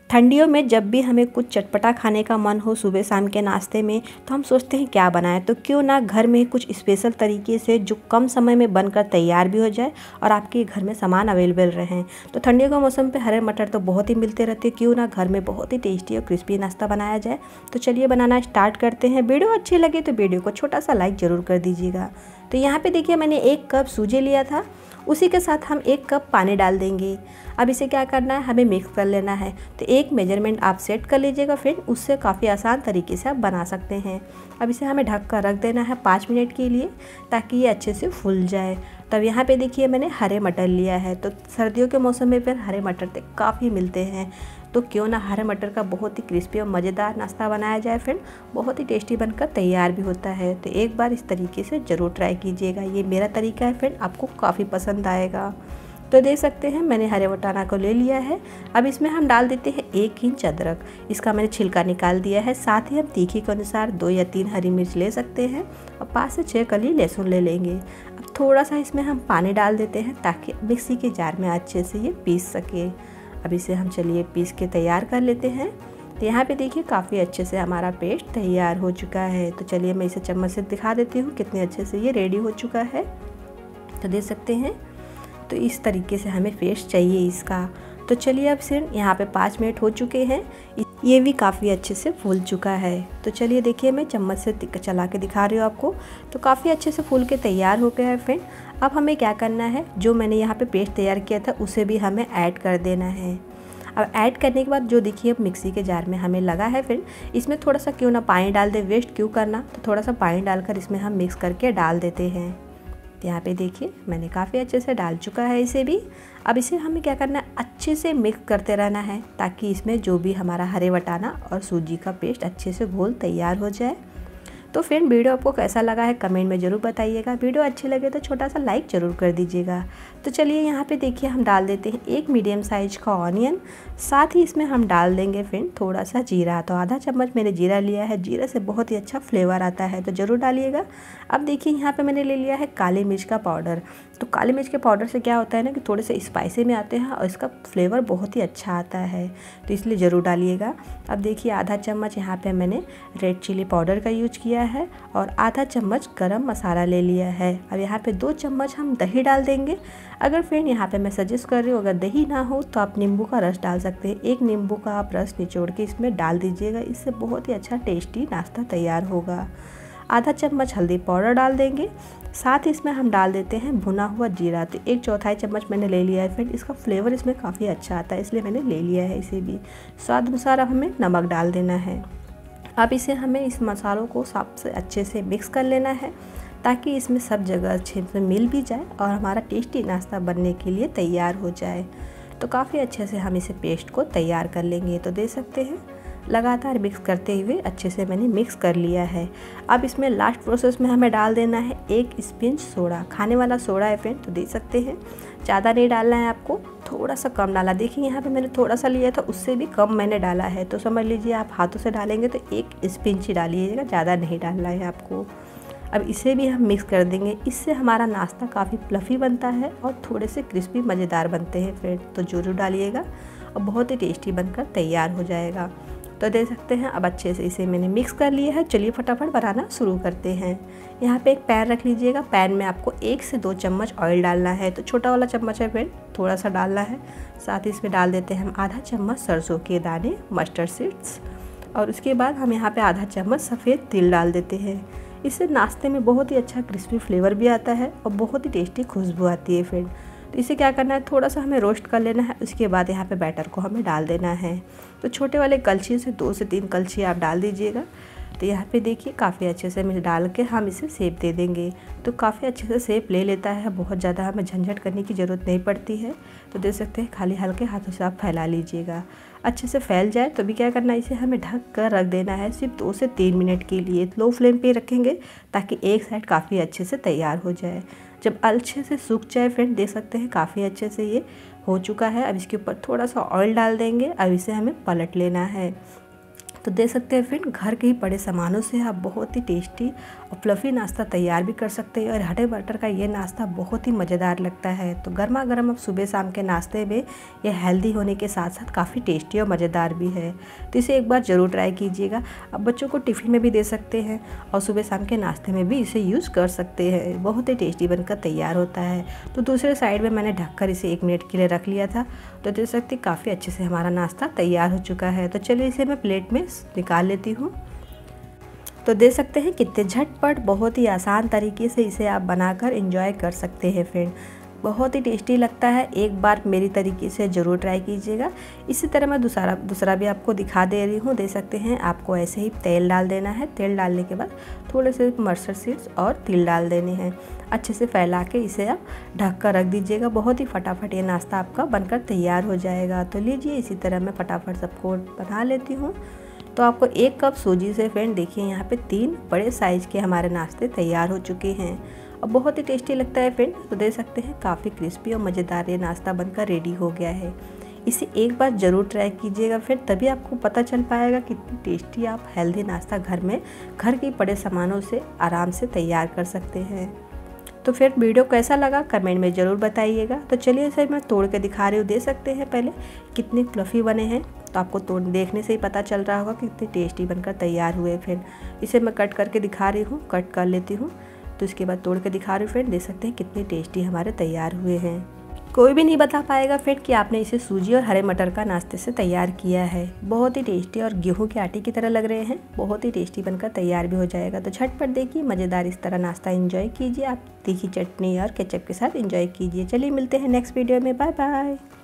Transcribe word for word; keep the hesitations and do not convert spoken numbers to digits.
ठंडियों में जब भी हमें कुछ चटपटा खाने का मन हो सुबह शाम के नाश्ते में, तो हम सोचते हैं क्या बनाएं। तो क्यों ना घर में कुछ स्पेशल तरीके से जो कम समय में बनकर तैयार भी हो जाए और आपके घर में सामान अवेलेबल रहें। तो ठंडियों का मौसम पे हरे मटर तो बहुत ही मिलते रहते हैं, क्यों ना घर में बहुत ही टेस्टी और क्रिस्पी नाश्ता बनाया जाए। तो चलिए बनाना स्टार्ट करते हैं। वीडियो अच्छी लगे तो वीडियो को छोटा सा लाइक ज़रूर कर दीजिएगा। तो यहाँ पे देखिए मैंने एक कप सूजी लिया था, उसी के साथ हम एक कप पानी डाल देंगे। अब इसे क्या करना है, हमें मिक्स कर लेना है। तो एक मेजरमेंट आप सेट कर लीजिएगा फ्रेंड, उससे काफ़ी आसान तरीके से आप बना सकते हैं। अब इसे हमें ढक कर रख देना है पाँच मिनट के लिए, ताकि ये अच्छे से फूल जाए। तब यहाँ पे देखिए मैंने हरे मटर लिया है। तो सर्दियों के मौसम में फिर हरे मटर तो काफ़ी मिलते हैं, तो क्यों ना हरे मटर का बहुत ही क्रिस्पी और मज़ेदार नाश्ता बनाया जाए फ्रेंड। बहुत ही टेस्टी बनकर तैयार भी होता है। तो एक बार इस तरीके से ज़रूर ट्राई कीजिएगा। ये मेरा तरीका है फ्रेंड, आपको काफ़ी पसंद आएगा। तो देख सकते हैं मैंने हरे मटाना को ले लिया है। अब इसमें हम डाल देते हैं एक इंच अदरक, इसका मैंने छिलका निकाल दिया है। साथ ही हम तीखी के अनुसार दो या तीन हरी मिर्च ले सकते हैं और पाँच से छः कली लहसुन ले लेंगे। अब थोड़ा सा इसमें हम पानी डाल देते हैं, ताकि मिक्सी के जार में अच्छे से ये पीस सके। अब इसे हम चलिए पीस के तैयार कर लेते हैं। तो यहाँ पे देखिए काफ़ी अच्छे से हमारा पेस्ट तैयार हो चुका है। तो चलिए मैं इसे चम्मच से दिखा देती हूँ कितने अच्छे से ये रेडी हो चुका है। तो देख सकते हैं, तो इस तरीके से हमें पेस्ट चाहिए इसका। तो चलिए अब सिर्फ यहाँ पे पाँच मिनट हो चुके हैं, ये भी काफ़ी अच्छे से फूल चुका है। तो चलिए देखिए मैं चम्मच से चला के दिखा रही हूँ आपको। तो काफ़ी अच्छे से फूल के तैयार हो गया है फ्रेंड। अब हमें क्या करना है, जो मैंने यहाँ पे पेस्ट तैयार किया था उसे भी हमें ऐड कर देना है। अब ऐड करने के बाद जो देखिए अब मिक्सी के जार में हमें लगा है फ्रेंड, इसमें थोड़ा सा क्यों ना पानी डाल दे, वेस्ट क्यों करना। तो थोड़ा सा पानी डालकर इसमें हम मिक्स करके डाल देते हैं। तो यहाँ पे देखिए मैंने काफ़ी अच्छे से डाल चुका है इसे भी। अब इसे हमें क्या करना है, अच्छे से मिक्स करते रहना है, ताकि इसमें जो भी हमारा हरे वटाना और सूजी का पेस्ट अच्छे से घोल तैयार हो जाए। तो फ्रेंड वीडियो आपको कैसा लगा है कमेंट में ज़रूर बताइएगा। वीडियो अच्छी लगे तो छोटा सा लाइक ज़रूर कर दीजिएगा। तो चलिए यहाँ पे देखिए हम डाल देते हैं एक मीडियम साइज का ऑनियन। साथ ही इसमें हम डाल देंगे फ्रेंड थोड़ा सा जीरा। तो आधा चम्मच मैंने जीरा लिया है, जीरा से बहुत ही अच्छा फ्लेवर आता है, तो ज़रूर डालिएगा। अब देखिए यहाँ पर मैंने ले लिया है काली मिर्च का पाउडर। तो काली मिर्च के पाउडर से क्या होता है ना कि थोड़े से स्पाइसी में आते हैं और इसका फ्लेवर बहुत ही अच्छा आता है, तो इसलिए ज़रूर डालिएगा। अब देखिए आधा चम्मच यहाँ पे मैंने रेड चिली पाउडर का यूज किया है और आधा चम्मच गरम मसाला ले लिया है। अब यहाँ पे दो चम्मच हम दही डाल देंगे। अगर फ्रेंड यहाँ पे मैं सजेस्ट कर रही हूँ, अगर दही ना हो तो आप नींबू का रस डाल सकते हैं। एक नींबू का आप रस निचोड़ के इसमें डाल दीजिएगा, इससे बहुत ही अच्छा टेस्टी नाश्ता तैयार होगा। आधा चम्मच हल्दी पाउडर डाल देंगे। साथ ही इसमें हम डाल देते हैं भुना हुआ जीरा। तो एक चौथाई चम्मच मैंने ले लिया है फ्रेंड, इसका फ्लेवर इसमें काफ़ी अच्छा आता है, इसलिए मैंने ले लिया है इसे भी। स्वाद अनुसार अब हमें नमक डाल देना है। अब इसे हमें इस मसालों को सबसे अच्छे से मिक्स कर लेना है, ताकि इसमें सब जगह अच्छे से मिल भी जाए और हमारा टेस्टी नाश्ता बनने के लिए तैयार हो जाए। तो काफ़ी अच्छे से हम इसे पेस्ट को तैयार कर लेंगे। तो देख सकते हैं लगातार मिक्स करते हुए अच्छे से मैंने मिक्स कर लिया है। अब इसमें लास्ट प्रोसेस में हमें डाल देना है एक स्पिंच सोडा, खाने वाला सोडा है फ्रेंड। तो देख सकते हैं ज़्यादा नहीं डालना है आपको, थोड़ा सा कम डाला। देखिए यहाँ पे मैंने थोड़ा सा लिया था, उससे भी कम मैंने डाला है। तो समझ लीजिए आप हाथों से डालेंगे तो एक स्पिंच ही डालिएगा, ज़्यादा नहीं डालना है आपको। अब इसे भी हम मिक्स कर देंगे, इससे हमारा नाश्ता काफ़ी फ्लफ़ी बनता है और थोड़े से क्रिस्पी मज़ेदार बनते हैं फ्रेंड। तो ज़रूर डालिएगा और बहुत ही टेस्टी बनकर तैयार हो जाएगा। तो देख सकते हैं अब अच्छे से इसे मैंने मिक्स कर लिया है। चलिए फटाफट बनाना शुरू करते हैं। यहाँ पे एक पैन रख लीजिएगा, पैन में आपको एक से दो चम्मच ऑयल डालना है। तो छोटा वाला चम्मच है फ्रेंड, थोड़ा सा डालना है। साथ ही इसमें डाल देते हैं हम आधा चम्मच सरसों के दाने, मस्टर्ड सीड्स, और उसके बाद हम यहाँ पे आधा चम्मच सफ़ेद तिल डाल देते हैं। इससे नाश्ते में बहुत ही अच्छा क्रिस्पी फ्लेवर भी आता है और बहुत ही टेस्टी खुशबू आती है फ्रेंड। तो इसे क्या करना है, थोड़ा सा हमें रोस्ट कर लेना है। उसके बाद यहाँ पे बैटर को हमें डाल देना है। तो छोटे वाले कलछी से दो से तीन कलछी आप डाल दीजिएगा। तो यहाँ पे देखिए काफ़ी अच्छे से मिल डाल के हम इसे शेप दे देंगे। तो काफ़ी अच्छे से शेप ले लेता है, बहुत ज़्यादा हमें झंझट करने की ज़रूरत नहीं पड़ती है। तो देख सकते हैं खाली हल्के हाथों से आप फैला लीजिएगा, अच्छे से फैल जाए। तो भी क्या करना है, इसे हमें ढक कर रख देना है सिर्फ दो से तीन मिनट के लिए। लो फ्लेम पे रखेंगे, ताकि एक साइड काफ़ी अच्छे से तैयार हो जाए। जब अच्छे से सूख जाए फ्रेंड, देख सकते हैं काफ़ी अच्छे से ये हो चुका है। अब इसके ऊपर थोड़ा सा ऑयल डाल देंगे। अब इसे हमें पलट लेना है। तो देख सकते हैं फ्रेंड, घर के ही पड़े सामानों से आप बहुत ही टेस्टी और फ्लफ़ी नाश्ता तैयार भी कर सकते हैं। और हरे मटर का ये नाश्ता बहुत ही मज़ेदार लगता है। तो गर्मा गर्म आप सुबह शाम के नाश्ते में ये हेल्दी होने के साथ साथ काफ़ी टेस्टी और मज़ेदार भी है। तो इसे एक बार ज़रूर ट्राई कीजिएगा। आप बच्चों को टिफ़िन में भी दे सकते हैं और सुबह शाम के नाश्ते में भी इसे यूज़ कर सकते हैं। बहुत ही टेस्टी बनकर तैयार होता है। तो दूसरे साइड में मैंने ढककर इसे एक मिनट के लिए रख लिया था। तो देख सकते काफ़ी अच्छे से हमारा नाश्ता तैयार हो चुका है। तो चलिए इसे मैं प्लेट में निकाल लेती हूँ। तो देख सकते हैं कितने झटपट बहुत ही आसान तरीके से इसे आप बनाकर एंजॉय कर सकते हैं फ्रेंड। बहुत ही टेस्टी लगता है। एक बार मेरी तरीके से ज़रूर ट्राई कीजिएगा। इसी तरह मैं दूसरा दूसरा भी आपको दिखा दे रही हूँ। देख सकते हैं आपको ऐसे ही तेल डाल देना है। तेल डालने के बाद थोड़े से मस्टर्ड सीड्स और तिल डाल देने हैं। अच्छे से फैला के इसे आप ढक कर रख दीजिएगा। बहुत ही फटाफट ये नाश्ता आपका बनकर तैयार हो जाएगा। तो लीजिए इसी तरह मैं फटाफट सबको बना लेती हूँ। तो आपको एक कप सूजी से फ्रेंड देखिए यहाँ पे तीन बड़े साइज़ के हमारे नाश्ते तैयार हो चुके हैं और बहुत ही टेस्टी लगता है फ्रेंड। तो देख सकते हैं काफ़ी क्रिस्पी और मज़ेदार ये नाश्ता बनकर रेडी हो गया है। इसे एक बार ज़रूर ट्राई कीजिएगा फिर, तभी आपको पता चल पाएगा कितनी टेस्टी आप हेल्दी नाश्ता घर में घर के पड़े सामानों से आराम से तैयार कर सकते हैं। तो फिर वीडियो कैसा लगा कमेंट में ज़रूर बताइएगा। तो चलिए इसे मैं तोड़ के दिखा रही हूँ। देख सकते हैं पहले कितने फ्लफ़ी बने हैं। तो आपको तोड़ देखने से ही पता चल रहा होगा कि कितने टेस्टी बनकर तैयार हुए। फिर इसे मैं कट करके दिखा रही हूँ, कट कर लेती हूँ। तो इसके बाद तोड़ के दिखा रही हूँ फ्रेंड। देख सकते हैं कितने टेस्टी हमारे तैयार हुए हैं। कोई भी नहीं बता पाएगा फ्रेंड कि आपने इसे सूजी और हरे मटर का नाश्ते से तैयार किया है। बहुत ही टेस्टी और गेहूं के आटे की तरह लग रहे हैं। बहुत ही टेस्टी बनकर तैयार भी हो जाएगा। तो झटपट देखिए मज़ेदार इस तरह नाश्ता एंजॉय कीजिए। आप तीखी चटनी और केचप के साथ एंजॉय कीजिए। चलिए मिलते हैं नेक्स्ट वीडियो में। Bye bye.